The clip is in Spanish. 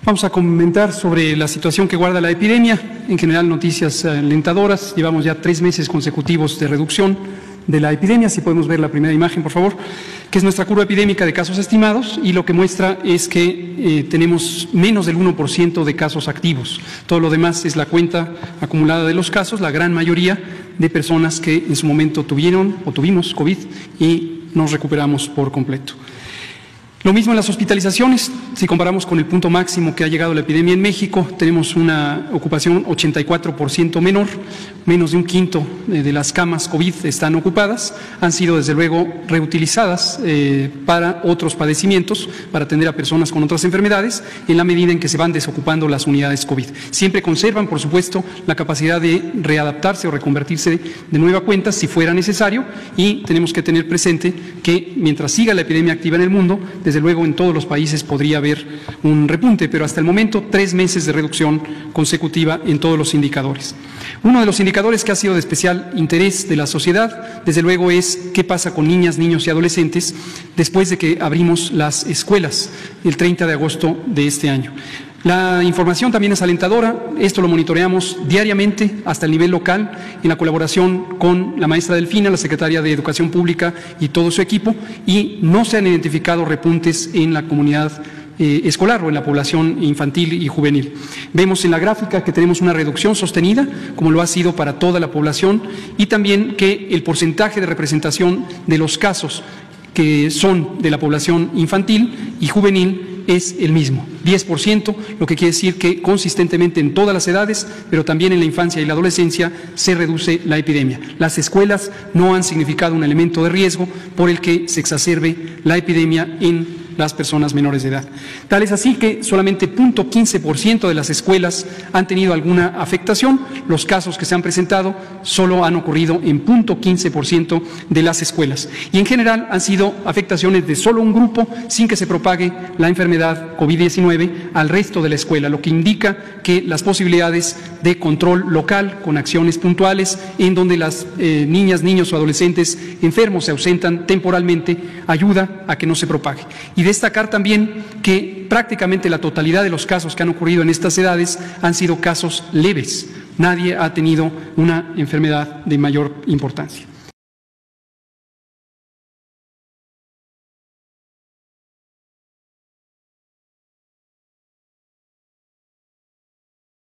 Vamos a comentar sobre la situación que guarda la epidemia. En general, noticias alentadoras. Llevamos ya 3 meses consecutivos de reducción de la epidemia. Si podemos ver la primera imagen, por favor, que es nuestra curva epidémica de casos estimados, y lo que muestra es que tenemos menos del 1% de casos activos. Todo lo demás es la cuenta acumulada de los casos, la gran mayoría de personas que en su momento tuvieron o tuvimos COVID y nos recuperamos por completo. Lo mismo en las hospitalizaciones. Si comparamos con el punto máximo que ha llegado la epidemia en México, tenemos una ocupación 84% menor, menos de un quinto de las camas COVID están ocupadas, han sido desde luego reutilizadas para otros padecimientos, para atender a personas con otras enfermedades, en la medida en que se van desocupando las unidades COVID. Siempre conservan, por supuesto, la capacidad de readaptarse o reconvertirse de nueva cuenta si fuera necesario, y tenemos que tener presente que mientras siga la epidemia activa en el mundo, desde luego en todos los países podría haber un repunte, pero hasta el momento 3 meses de reducción consecutiva en todos los indicadores. Uno de los indicadores que ha sido de especial interés de la sociedad, desde luego, es qué pasa con niñas, niños y adolescentes después de que abrimos las escuelas el 30 de agosto de este año. La información también es alentadora. Esto lo monitoreamos diariamente hasta el nivel local en la colaboración con la maestra Delfina, la secretaria de Educación Pública y todo su equipo, y no se han identificado repuntes en la comunidad escolar o en la población infantil y juvenil. Vemos en la gráfica que tenemos una reducción sostenida, como lo ha sido para toda la población, y también que el porcentaje de representación de los casos que son de la población infantil y juvenil es el mismo, 10%, lo que quiere decir que consistentemente en todas las edades, pero también en la infancia y la adolescencia, se reduce la epidemia. Las escuelas no han significado un elemento de riesgo por el que se exacerbe la epidemia en las personas menores de edad. Tal es así que solamente 0.15% de las escuelas han tenido alguna afectación. Los casos que se han presentado solo han ocurrido en 0.15% de las escuelas. Y en general han sido afectaciones de solo un grupo, sin que se propague la enfermedad COVID-19 al resto de la escuela, lo que indica que las posibilidades de control local con acciones puntuales en donde las niñas, niños o adolescentes enfermos se ausentan temporalmente ayuda a que no se propague. Y destacar también que prácticamente la totalidad de los casos que han ocurrido en estas edades han sido casos leves. Nadie ha tenido una enfermedad de mayor importancia.